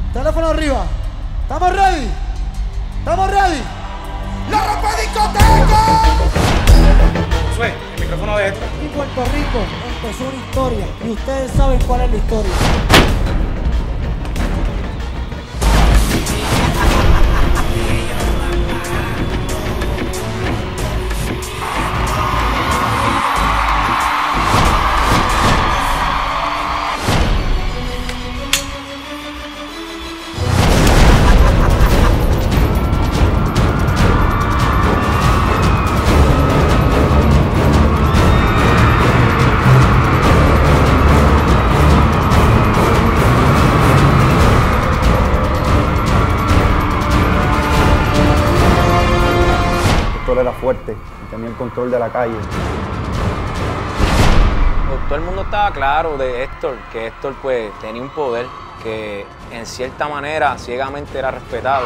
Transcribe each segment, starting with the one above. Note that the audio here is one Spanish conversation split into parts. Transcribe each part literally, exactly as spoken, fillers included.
Teléfono arriba. ¿Estamos ready? ¿Estamos ready? ¡La Rompe Discoteca! Josué, el micrófono de esto. Y Puerto Rico empezó una historia y ustedes saben cuál es la historia. Era fuerte y tenía el control de la calle. Todo el mundo estaba claro de Héctor, que Héctor pues tenía un poder que en cierta manera ciegamente era respetado.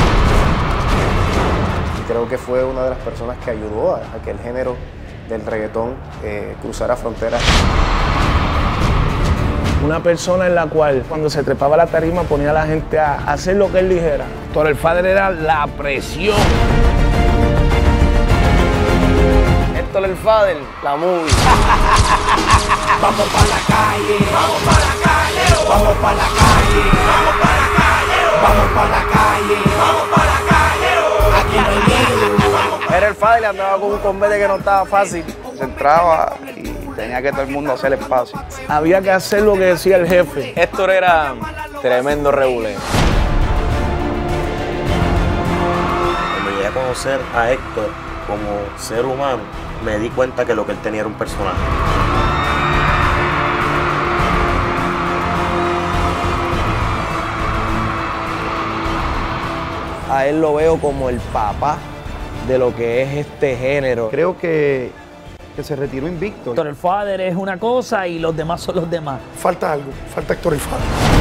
Y creo que fue una de las personas que ayudó a, a que el género del reggaetón eh, cruzara fronteras. Una persona en la cual cuando se trepaba la tarima ponía a la gente a hacer lo que él dijera. Héctor el Father era la presión. Héctor el Father, la movie. Vamos para la calle, vamos para la calle, vamos para la calle, vamos para la calle, vamos para la calle, vamos para la calle, aquí no hay miedo. Era el Father y andaba con un convete que no estaba fácil. Se entraba y tenía que todo el mundo hacer espacio. Había que hacer lo que decía el jefe. Héctor era tremendo rebulero. Cuando llegué a conocer a Héctor como ser humano, me di cuenta que lo que él tenía era un personaje. A él lo veo como el papá de lo que es este género. Creo que, que se retiró invicto. Héctor el Father es una cosa y los demás son los demás. Falta algo, falta Héctor el Father.